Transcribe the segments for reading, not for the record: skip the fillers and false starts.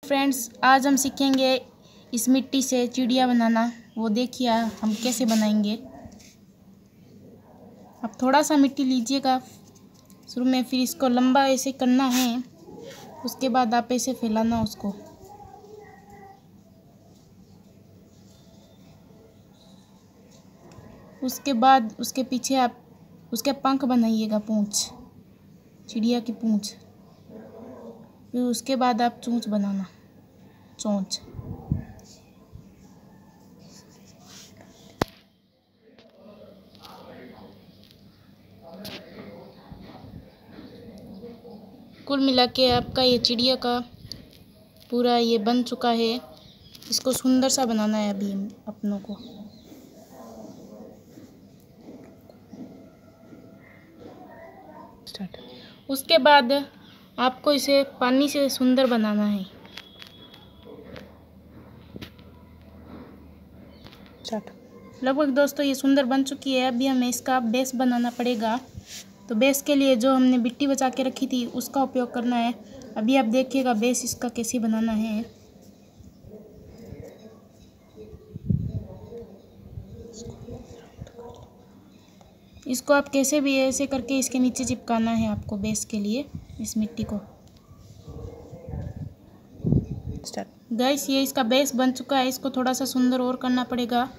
Friends, आज हम सीखेंगे इस मिट्टी से चिड़िया बनाना। वो देखिए हम कैसे बनाएंगे। अब थोड़ा सा मिट्टी लीजिएगा शुरू में, फिर इसको लंबा ऐसे करना है। उसके बाद आप ऐसे फैलाना उसको। उसके बाद उसके पीछे आप उसके पंख बनाइएगा, पूंछ, चिड़िया की पूंछ। फिर उसके बाद आप चोंच बनाना, चोंच। कुल मिला के आपका ये चिड़िया का पूरा ये बन चुका है। इसको सुंदर सा बनाना है अभी अपनों को। उसके बाद आपको इसे पानी से सुंदर बनाना है। लगभग दोस्तों ये सुंदर बन चुकी है। अभी हमें इसका बेस बनाना पड़ेगा। तो बेस के लिए जो हमने मिट्टी बचा के रखी थी उसका उपयोग करना है। अभी आप देखिएगा बेस इसका कैसे बनाना है। इसको आप कैसे भी ऐसे करके इसके नीचे चिपकाना है आपको बेस के लिए, इस मिट्टी को। गाइस, ये इसका बेस बन चुका है। इसको थोड़ा सा सुंदर और करना पड़ेगा।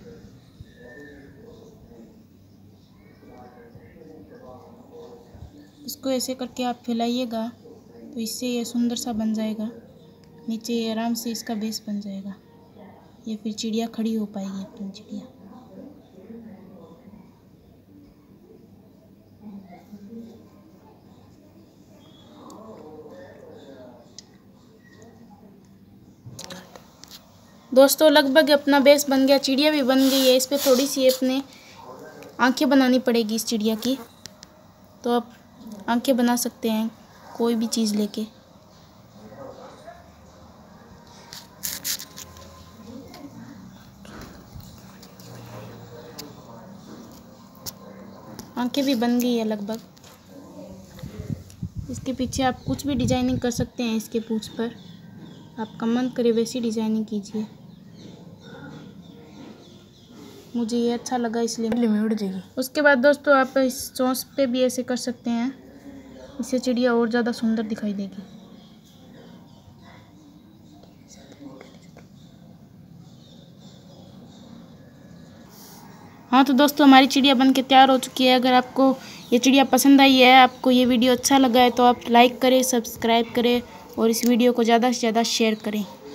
इसको ऐसे करके आप फैलाइएगा तो इससे ये सुंदर सा बन जाएगा। नीचे ये आराम से इसका बेस बन जाएगा। ये फिर चिड़िया खड़ी हो पाएगी, अपनी चिड़िया। दोस्तों लगभग अपना बेस बन गया, चिड़िया भी बन गई है। इस पर थोड़ी सी अपने आंखें बनानी पड़ेगी इस चिड़िया की। तो आप आंखें बना सकते हैं कोई भी चीज़ लेके। आंखें भी बन गई है लगभग। इसके पीछे आप कुछ भी डिजाइनिंग कर सकते हैं। इसके पूंछ पर आपका मन करे वैसी डिजाइनिंग कीजिए। मुझे ये अच्छा लगा इसलिए मैं उड़ जाएगी। उसके बाद दोस्तों आप इस चोंच पे भी ऐसे कर सकते हैं। इससे चिड़िया और ज़्यादा सुंदर दिखाई देगी। हाँ तो दोस्तों हमारी चिड़िया बन के तैयार हो चुकी है। अगर आपको ये चिड़िया पसंद आई है, आपको ये वीडियो अच्छा लगा है, तो आप लाइक करें, सब्सक्राइब करें और इस वीडियो को ज़्यादा से ज़्यादा शेयर करें।